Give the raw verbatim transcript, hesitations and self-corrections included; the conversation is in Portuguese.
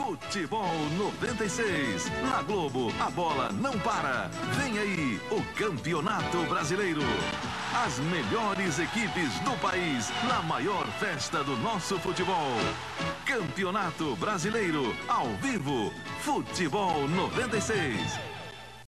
Futebol noventa e seis. Na Globo, a bola não para. Vem aí o Campeonato Brasileiro. As melhores equipes do país na maior festa do nosso futebol. Campeonato Brasileiro, ao vivo. Futebol noventa e seis.